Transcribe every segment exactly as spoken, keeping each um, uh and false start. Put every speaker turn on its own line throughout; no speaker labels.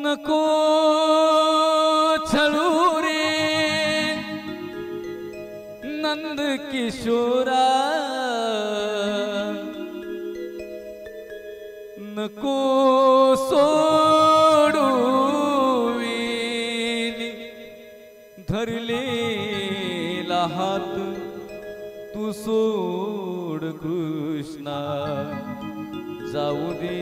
नको छळू रे नंद किशोरा, नको सोडू धरलेला हात तू सोड कृष्णा, जाऊ दे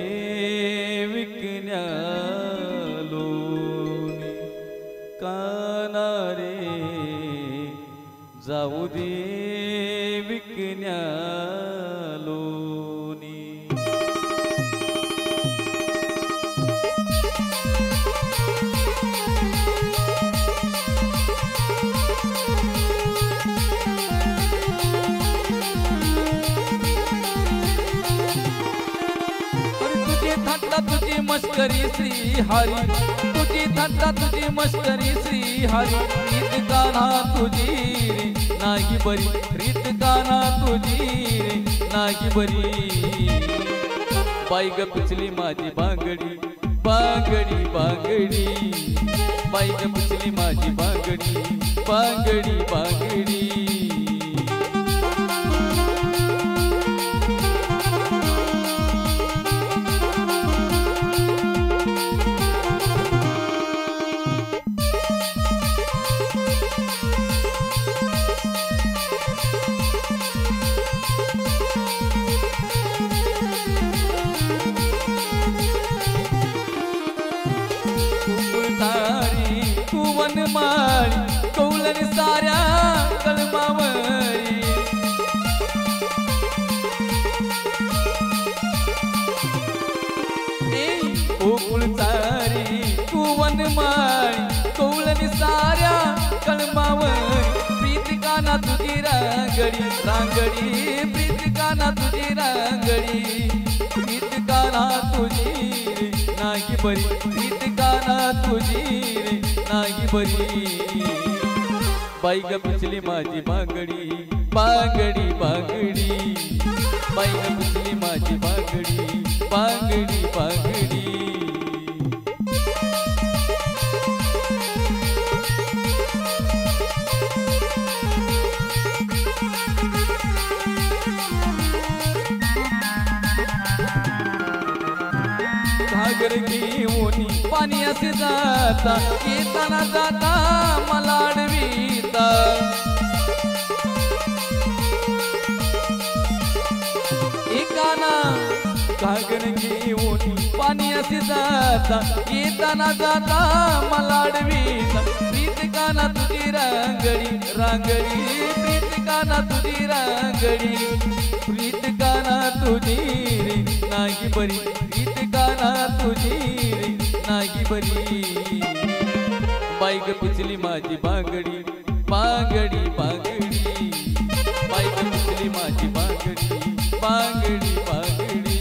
विकण्यालोनी काना रे, जाऊ दे विकण्यालोनी। तुझी मस्करी श्री हरी, तुझी थट्टा तुझी मस्करी श्री हरी, रीत गाना तुझी रे नाही बरी, रीत गाना तुझी रे नाही बरी। बाई ग पिचली माझी बांगडी, बांगडी बांगडी, बाई ग पिचली माझी बांगडी, बांगडी बांगडी। माळी कौलन साऱ्या कलमावरी, ओकुळ तारी कुवन माळी कौलन साऱ्या कलमावरी, प्रीत काना तुझी रांगडी रांगडी, प्रीत काना तुझी रांगडी, प्रीत काना तुझी रे नाही बरी, प्रीत काना तुझी रे नाही बरी। बाई ग पिचली माझी बांगडी, बांगडी बांगडी, बाई ग पिचली माझी बांगडी, बांगडी बांगडी। घागर घेऊन पाणी असे जाता, येताना जाता मला अडविता, एकाना घागर घेऊन पाणी असे जाता, येताना जाता मला अडविता, प्रीत काना तुझी रांगडी रांगडी, प्रीत काना तुझी रांगडी, प्रीत काना तुझी रे नाही बरी, प्रीत काना तुझी रे नाही बरी। बाई ग पिचली माझी बांगडी, बांगडी बांगडी, बाई ग पिचली माझी बांगडी, बांगडी बांगडी।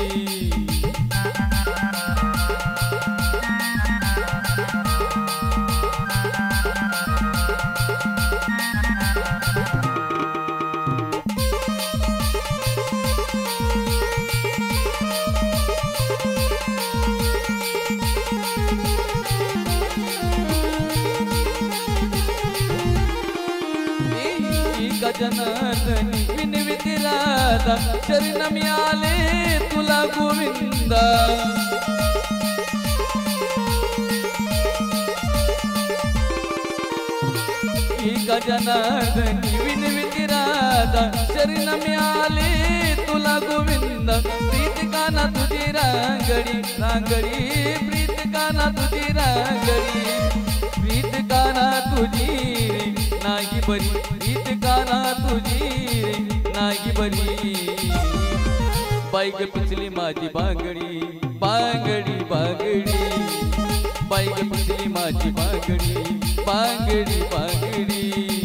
गजनंदनी विनविती राधा, शरणमी आले तुला गोविंदा, गजनंदनी विनविती राधा, शरणमी आले तुला गोविंदा, प्रीत काना तुझी रांगडी रांगडी, प्रीत काना तुझी रांगडी, प्रीत काना तुझी रे नाही बरी, प्रीत काना तुझी रे नाही बरी। बाई ग पिचली माझी बांगडी, बांगडी बांगडी, बाई ग पिचली माझी बांगडी, बांगडी बांगडी।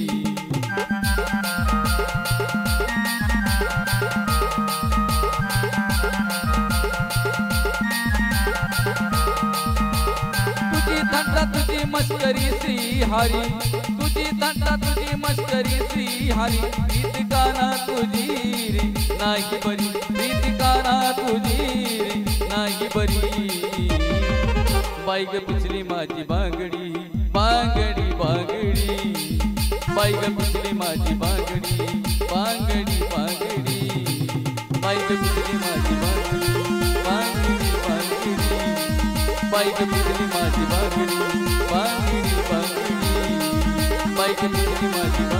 तुझी थट्टा तुझी मस्करी श्री हरी, तुझी थट्टा तुझी मस्करी श्री हरी, प्रीत काना तुझी रे नाही बरी, प्रीत काना तुझी रे नाही बरी। बाई ग पिचली माझी बांगडी बांगडी बांगडी बाई ग पिचली माझी बांगडी बांगडी बांगडी बाई ग पिचली माझी बांगडी बांगडी बांगडी बाई ग पिचली माझी बांगडी बांगडी बांगडी बाई ग पिचली माझी